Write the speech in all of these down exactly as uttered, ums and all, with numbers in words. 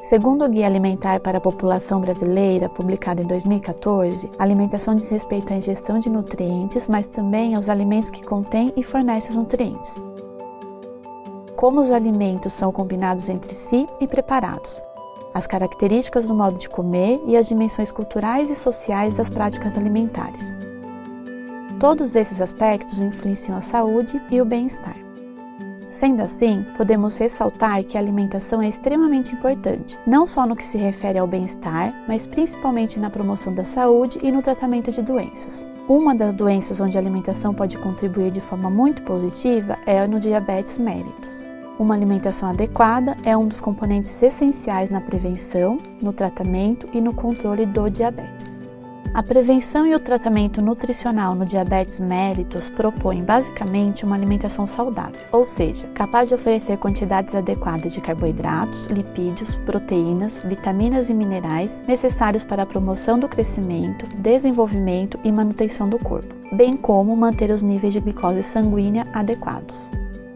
Segundo o Guia Alimentar para a População Brasileira, publicado em dois mil e quatorze, a alimentação diz respeito à ingestão de nutrientes, mas também aos alimentos que contêm e fornecem os nutrientes. Como os alimentos são combinados entre si e preparados, as características do modo de comer e as dimensões culturais e sociais das práticas alimentares. Todos esses aspectos influenciam a saúde e o bem-estar. Sendo assim, podemos ressaltar que a alimentação é extremamente importante, não só no que se refere ao bem-estar, mas principalmente na promoção da saúde e no tratamento de doenças. Uma das doenças onde a alimentação pode contribuir de forma muito positiva é no diabetes mellitus. Uma alimentação adequada é um dos componentes essenciais na prevenção, no tratamento e no controle do diabetes. A prevenção e o tratamento nutricional no diabetes mellitus propõem basicamente uma alimentação saudável, ou seja, capaz de oferecer quantidades adequadas de carboidratos, lipídios, proteínas, vitaminas e minerais necessários para a promoção do crescimento, desenvolvimento e manutenção do corpo, bem como manter os níveis de glicose sanguínea adequados.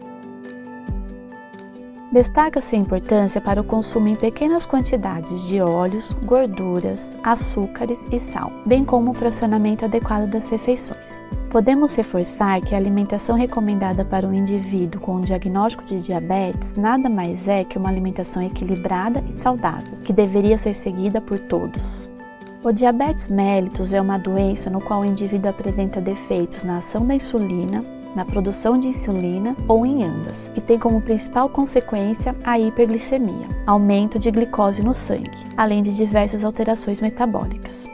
Destaca-se a importância para o consumo em pequenas quantidades de óleos, gorduras, açúcares e sal, bem como o fracionamento adequado das refeições. Podemos reforçar que a alimentação recomendada para um indivíduo com um diagnóstico de diabetes nada mais é que uma alimentação equilibrada e saudável, que deveria ser seguida por todos. O diabetes mellitus é uma doença no qual o indivíduo apresenta defeitos na ação da insulina, na produção de insulina ou em ambas, que tem como principal consequência a hiperglicemia, aumento de glicose no sangue, além de diversas alterações metabólicas.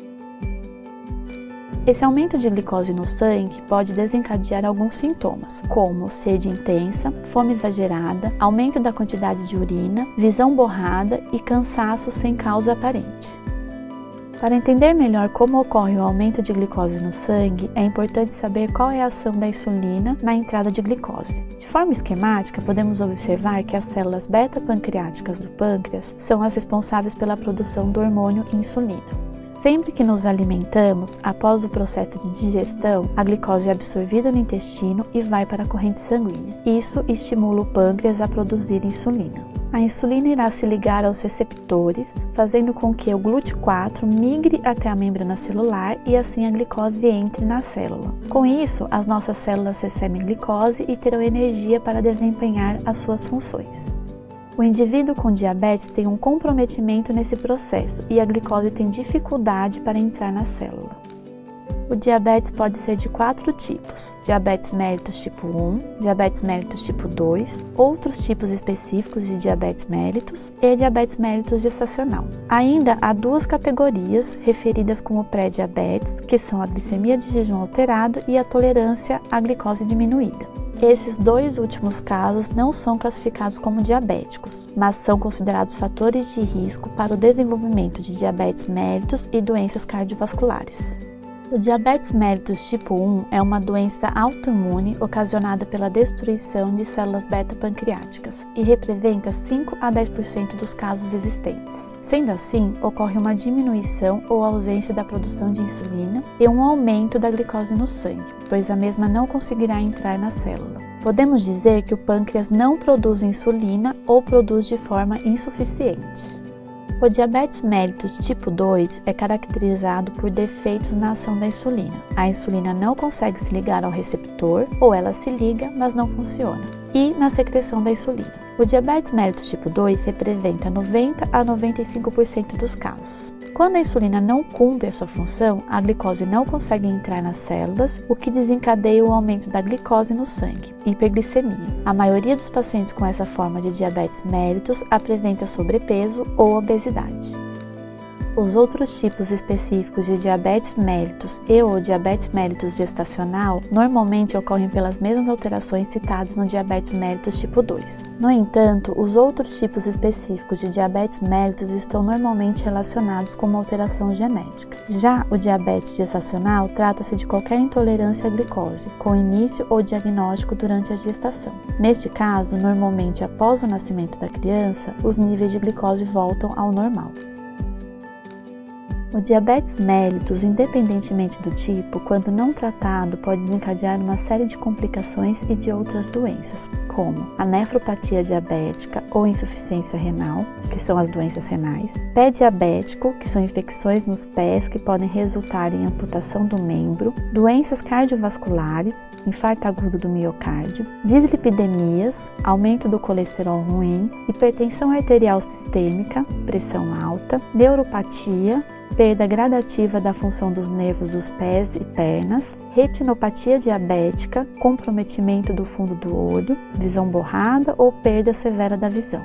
Esse aumento de glicose no sangue pode desencadear alguns sintomas, como sede intensa, fome exagerada, aumento da quantidade de urina, visão borrada e cansaço sem causa aparente. Para entender melhor como ocorre o aumento de glicose no sangue, é importante saber qual é a ação da insulina na entrada de glicose. De forma esquemática, podemos observar que as células beta-pancreáticas do pâncreas são as responsáveis pela produção do hormônio insulina. Sempre que nos alimentamos, após o processo de digestão, a glicose é absorvida no intestino e vai para a corrente sanguínea. Isso estimula o pâncreas a produzir insulina. A insulina irá se ligar aos receptores, fazendo com que o glúteo quatro migre até a membrana celular e assim a glicose entre na célula. Com isso, as nossas células recebem glicose e terão energia para desempenhar as suas funções. O indivíduo com diabetes tem um comprometimento nesse processo e a glicose tem dificuldade para entrar na célula. O diabetes pode ser de quatro tipos: diabetes mellitus tipo um, diabetes mellitus tipo dois, outros tipos específicos de diabetes mellitus e diabetes mellitus gestacional. Ainda há duas categorias referidas como pré-diabetes, que são a glicemia de jejum alterada e a tolerância à glicose diminuída. Esses dois últimos casos não são classificados como diabéticos, mas são considerados fatores de risco para o desenvolvimento de diabetes mellitus e doenças cardiovasculares. O diabetes mellitus tipo um é uma doença autoimune ocasionada pela destruição de células beta-pancreáticas e representa cinco a dez por cento dos casos existentes. Sendo assim, ocorre uma diminuição ou ausência da produção de insulina e um aumento da glicose no sangue, pois a mesma não conseguirá entrar na célula. Podemos dizer que o pâncreas não produz insulina ou produz de forma insuficiente. O diabetes mellitus tipo dois é caracterizado por defeitos na ação da insulina. A insulina não consegue se ligar ao receptor, ou ela se liga, mas não funciona, e na secreção da insulina. O diabetes mellitus tipo dois representa noventa a noventa e cinco por cento dos casos. Quando a insulina não cumpre a sua função, a glicose não consegue entrar nas células, o que desencadeia o aumento da glicose no sangue, hiperglicemia. A maioria dos pacientes com essa forma de diabetes mellitus apresenta sobrepeso ou obesidade. Os outros tipos específicos de diabetes mellitus e ou diabetes mellitus gestacional normalmente ocorrem pelas mesmas alterações citadas no diabetes mellitus tipo dois. No entanto, os outros tipos específicos de diabetes mellitus estão normalmente relacionados com uma alteração genética. Já o diabetes gestacional trata-se de qualquer intolerância à glicose, com início ou diagnóstico durante a gestação. Neste caso, normalmente após o nascimento da criança, os níveis de glicose voltam ao normal. O diabetes mellitus, independentemente do tipo, quando não tratado, pode desencadear uma série de complicações e de outras doenças, como a nefropatia diabética ou insuficiência renal, que são as doenças renais, pé diabético, que são infecções nos pés que podem resultar em amputação do membro, doenças cardiovasculares, infarto agudo do miocárdio, dislipidemias, aumento do colesterol ruim, hipertensão arterial sistêmica, pressão alta, neuropatia, perda gradativa da função dos nervos dos pés e pernas, retinopatia diabética, comprometimento do fundo do olho, visão borrada ou perda severa da visão.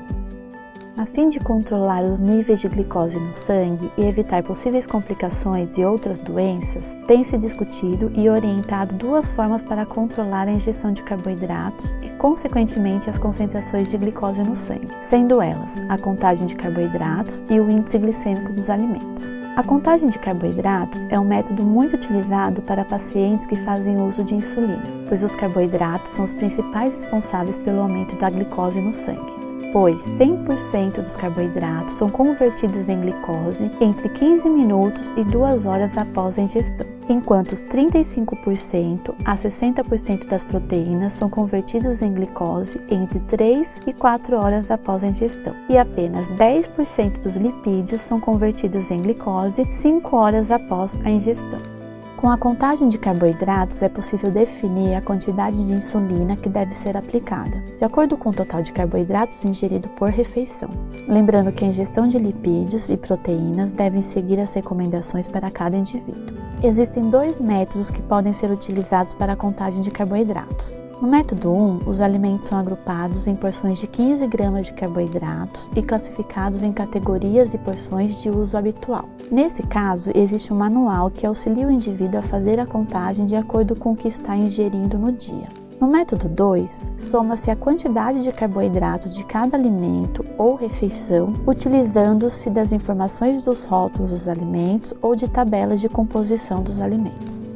A fim de controlar os níveis de glicose no sangue e evitar possíveis complicações e outras doenças, tem-se discutido e orientado duas formas para controlar a ingestão de carboidratos e, consequentemente, as concentrações de glicose no sangue, sendo elas a contagem de carboidratos e o índice glicêmico dos alimentos. A contagem de carboidratos é um método muito utilizado para pacientes que fazem uso de insulina, pois os carboidratos são os principais responsáveis pelo aumento da glicose no sangue, pois cem por cento dos carboidratos são convertidos em glicose entre quinze minutos e duas horas após a ingestão, enquanto os trinta e cinco por cento a sessenta por cento das proteínas são convertidos em glicose entre três e quatro horas após a ingestão, e apenas dez por cento dos lipídios são convertidos em glicose cinco horas após a ingestão. Com a contagem de carboidratos é possível definir a quantidade de insulina que deve ser aplicada, de acordo com o total de carboidratos ingerido por refeição. Lembrando que a ingestão de lipídios e proteínas devem seguir as recomendações para cada indivíduo. Existem dois métodos que podem ser utilizados para a contagem de carboidratos. No método um, os alimentos são agrupados em porções de quinze gramas de carboidratos e classificados em categorias e porções de uso habitual. Nesse caso, existe um manual que auxilia o indivíduo a fazer a contagem de acordo com o que está ingerindo no dia. No método dois, soma-se a quantidade de carboidrato de cada alimento ou refeição, utilizando-se das informações dos rótulos dos alimentos ou de tabelas de composição dos alimentos.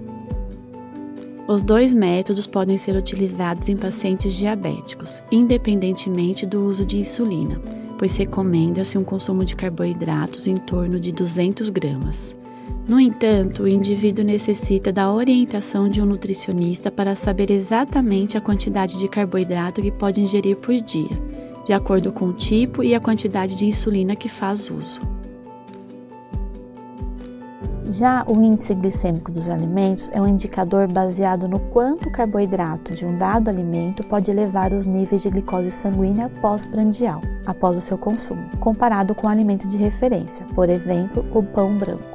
Os dois métodos podem ser utilizados em pacientes diabéticos, independentemente do uso de insulina, pois recomenda-se um consumo de carboidratos em torno de duzentas gramas. No entanto, o indivíduo necessita da orientação de um nutricionista para saber exatamente a quantidade de carboidrato que pode ingerir por dia, de acordo com o tipo e a quantidade de insulina que faz uso. Já o índice glicêmico dos alimentos é um indicador baseado no quanto o carboidrato de um dado alimento pode elevar os níveis de glicose sanguínea pós-prandial, após o seu consumo, comparado com o alimento de referência, por exemplo, o pão branco.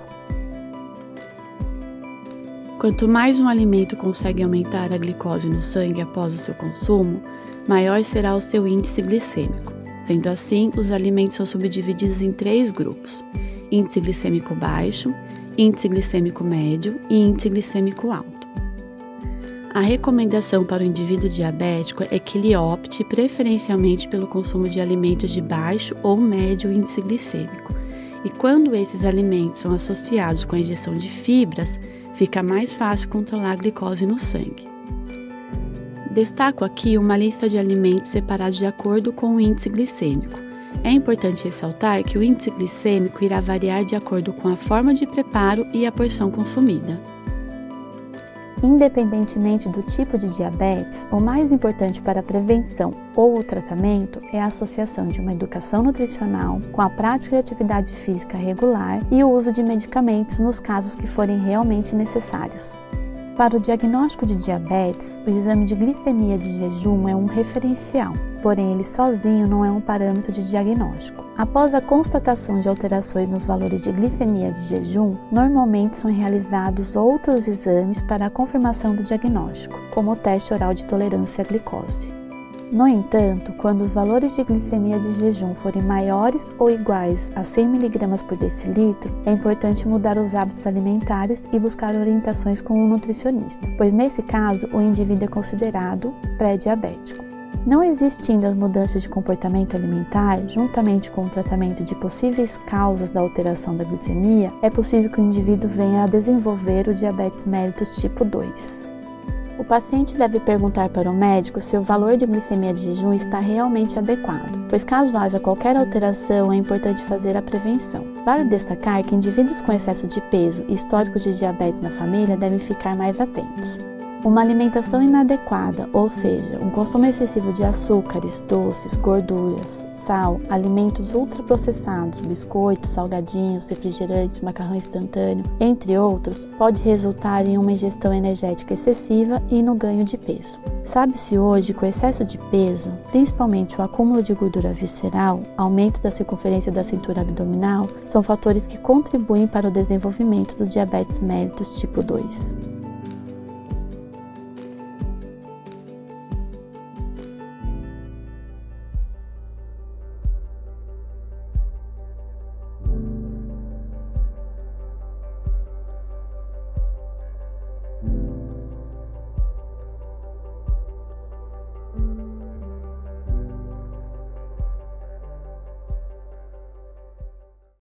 Quanto mais um alimento consegue aumentar a glicose no sangue após o seu consumo, maior será o seu índice glicêmico. Sendo assim, os alimentos são subdivididos em três grupos: índice glicêmico baixo, índice glicêmico médio e índice glicêmico alto. A recomendação para o indivíduo diabético é que ele opte preferencialmente pelo consumo de alimentos de baixo ou médio índice glicêmico, e quando esses alimentos são associados com a ingestão de fibras, fica mais fácil controlar a glicose no sangue. Destaco aqui uma lista de alimentos separados de acordo com o índice glicêmico. É importante ressaltar que o índice glicêmico irá variar de acordo com a forma de preparo e a porção consumida. Independentemente do tipo de diabetes, o mais importante para a prevenção ou o tratamento é a associação de uma educação nutricional com a prática de atividade física regular e o uso de medicamentos nos casos que forem realmente necessários. Para o diagnóstico de diabetes, o exame de glicemia de jejum é um referencial, porém ele sozinho não é um parâmetro de diagnóstico. Após a constatação de alterações nos valores de glicemia de jejum, normalmente são realizados outros exames para a confirmação do diagnóstico, como o teste oral de tolerância à glicose. No entanto, quando os valores de glicemia de jejum forem maiores ou iguais a cem miligramas por decilitro, é importante mudar os hábitos alimentares e buscar orientações com um nutricionista, pois nesse caso o indivíduo é considerado pré-diabético. Não existindo as mudanças de comportamento alimentar, juntamente com o tratamento de possíveis causas da alteração da glicemia, é possível que o indivíduo venha a desenvolver o diabetes mellitus tipo dois. O paciente deve perguntar para o médico se o valor de glicemia de jejum está realmente adequado, pois caso haja qualquer alteração, é importante fazer a prevenção. Vale destacar que indivíduos com excesso de peso e histórico de diabetes na família devem ficar mais atentos. Uma alimentação inadequada, ou seja, um consumo excessivo de açúcares, doces, gorduras, sal, alimentos ultraprocessados, biscoitos, salgadinhos, refrigerantes, macarrão instantâneo, entre outros, pode resultar em uma ingestão energética excessiva e no ganho de peso. Sabe-se hoje que o excesso de peso, principalmente o acúmulo de gordura visceral, aumento da circunferência da cintura abdominal, são fatores que contribuem para o desenvolvimento do diabetes mellitus tipo dois.